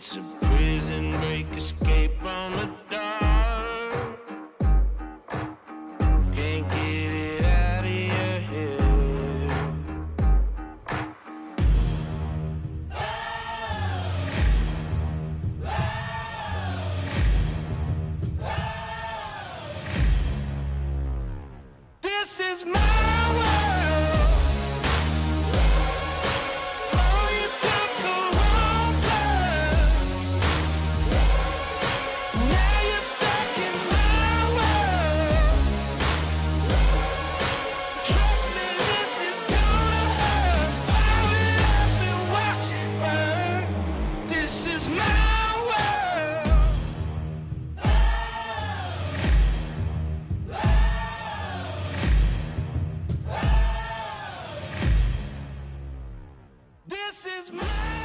It's a prison break, escape from the dark. Can't get it out of your head. This is my world. Oh, you took a wrong turn. Now you're stuck in my world. Trust me, this is gonna hurt. I will up and watch it burn. This is my world. This is my